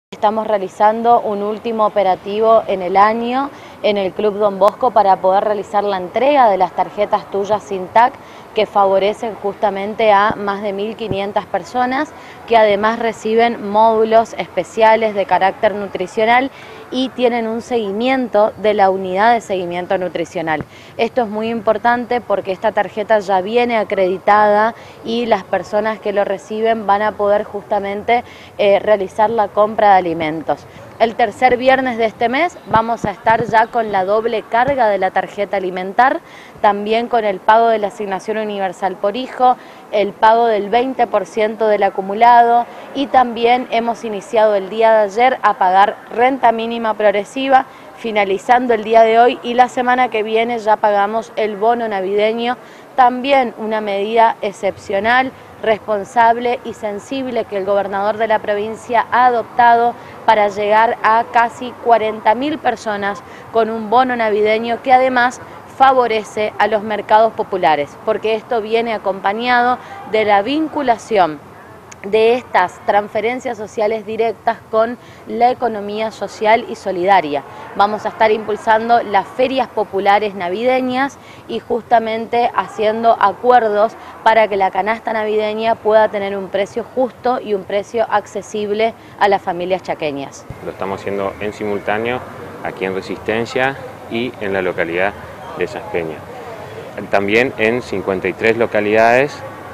Estamos realizando un último operativo en el año en el Club Don Bosco para poder realizar la entrega de las tarjetas tuyas sin TAC que favorecen justamente a más de 1.500 personas que además reciben módulos especiales de carácter nutricional y tienen un seguimiento de la unidad de seguimiento nutricional. Esto es muy importante porque esta tarjeta ya viene acreditada y las personas que lo reciben van a poder justamente realizar la compra de alimentos. El tercer viernes de este mes vamos a estar ya con la doble carga de la tarjeta alimentar, también con el pago de la asignación universal por hijo, el pago del 20% del acumulado y también hemos iniciado el día de ayer a pagar renta mínima progresiva, finalizando el día de hoy y la semana que viene ya pagamos el bono navideño, también una medida excepcional, responsable y sensible que el gobernador de la provincia ha adoptado para llegar a casi 40.000 personas con un bono navideño que además favorece a los mercados populares, porque esto viene acompañado de la vinculación de estas transferencias sociales directas con la economía social y solidaria. Vamos a estar impulsando las ferias populares navideñas y justamente haciendo acuerdos para que la canasta navideña pueda tener un precio justo y un precio accesible a las familias chaqueñas. Lo estamos haciendo en simultáneo aquí en Resistencia y en la localidad de Saspeña. También en 53 localidades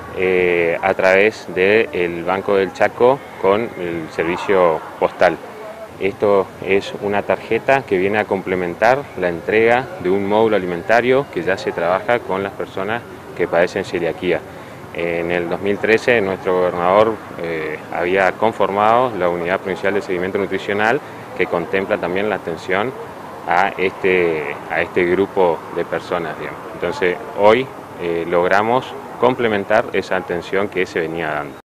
a través del Banco del Chaco con el servicio postal. Esto es una tarjeta que viene a complementar la entrega de un módulo alimentario que ya se trabaja con las personas que padecen celiaquía. En el 2013 nuestro gobernador había conformado la Unidad Provincial de Seguimiento Nutricional que contempla también la atención a este grupo de personas, digamos. Entonces hoy logramos complementar esa atención que se venía dando.